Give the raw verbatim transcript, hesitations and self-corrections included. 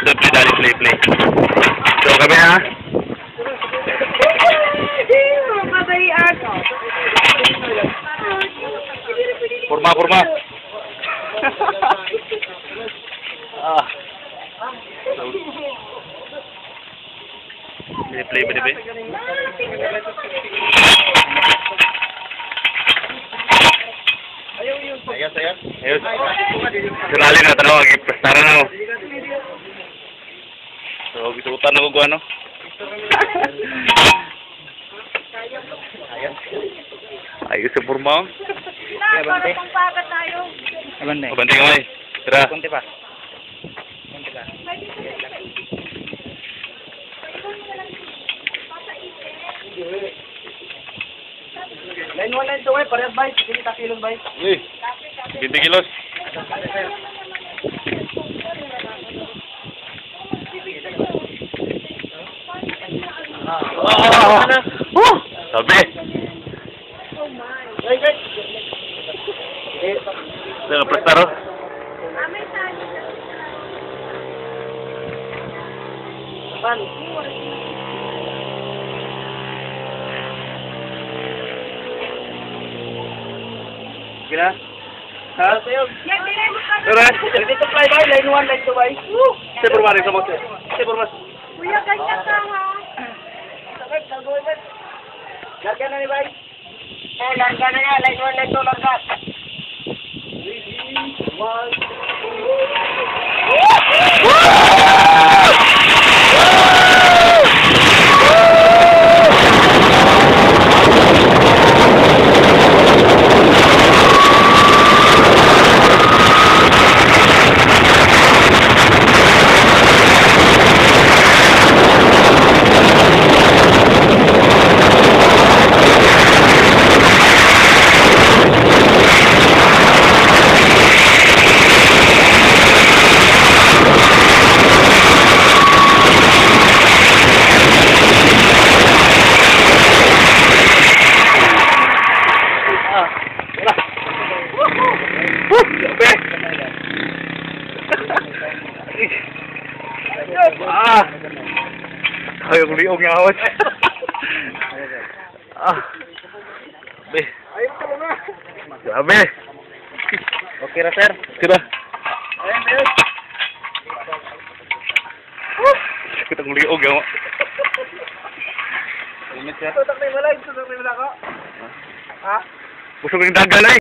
Play, play, dali, play, play. So, kami ha. Forma, forma. Ah. Play, play, play, play. Ayos, ayos. Ayos. Sinali na, tanaw, mag-prestara na ako. So, gisutan ako kung ano. Ayos yung forma. Na, para pang pagat tayo. Abante. Abante ka may. Tira. Kunti pa. Kunti pa. Line one, line two, eh. Parehas, bay. Hindi takilong, bay. Uy. twenty kilos. Ah! Ano? Oh! Sabi. Ay, guys. Ito, prestaro. Pan. Gila. Ha? Sa'yo. Tara. Dito fly, bay. Line one, line two, bay. Saya forma rin sa mo. Saya forma. Kuya, ganyan ka ha. Sakit, nagawin, bay. Larga na ni, bay. Eh, larga na yan. Line one, line two, larga. One, Ah! Ayong liog nga awat. Ah. Be. ayun ka na. Grabe. Okay na, sir. Tira. Ayun, ayun. Sakit ang liog nga. Limit, sir. Tutak na yung malay. Tutak na yung malako. Ha? Busog yung dagal ay.